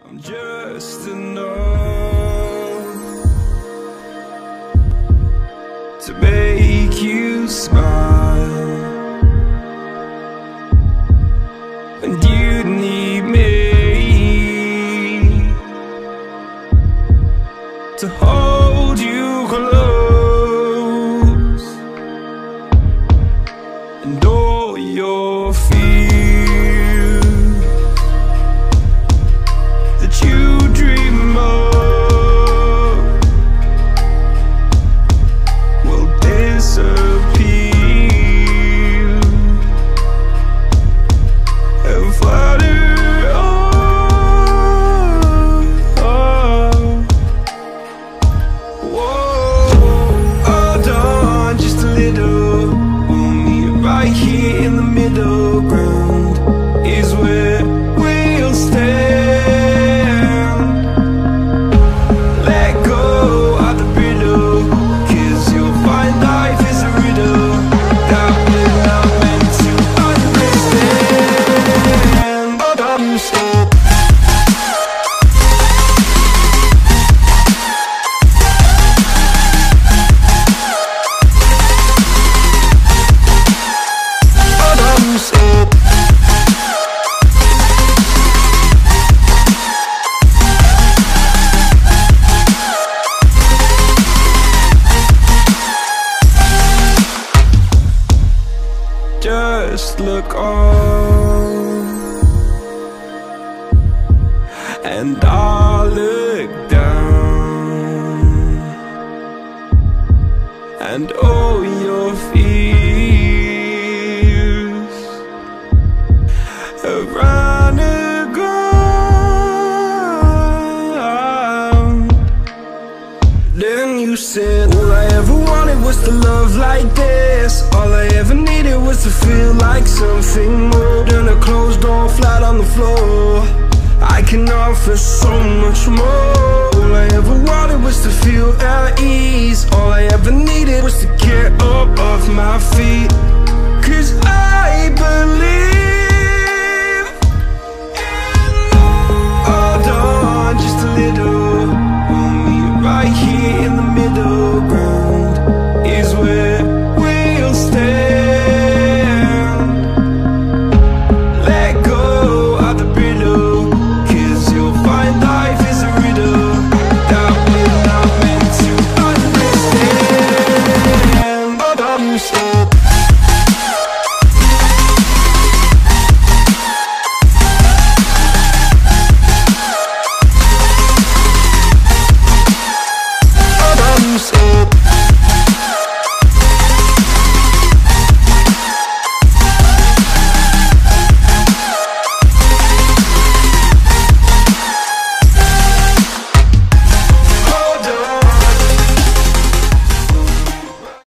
just enough to make you smile, and you need me to hold you close, and all your fears that you dream of will disappear and flutter on. Whoa, hold on just a little. We'll meet right here in the middle ground is where we'll stand. Just look on, and I'll look down, and all your fears have run aground. Then you said, all I ever wanted was to love like this. All I ever needed was to feel like something more than a closed door flat on the floor. I can offer so much more. All I ever wanted was to feel at ease. All I ever needed was to get up off my feet. 'Cause I believe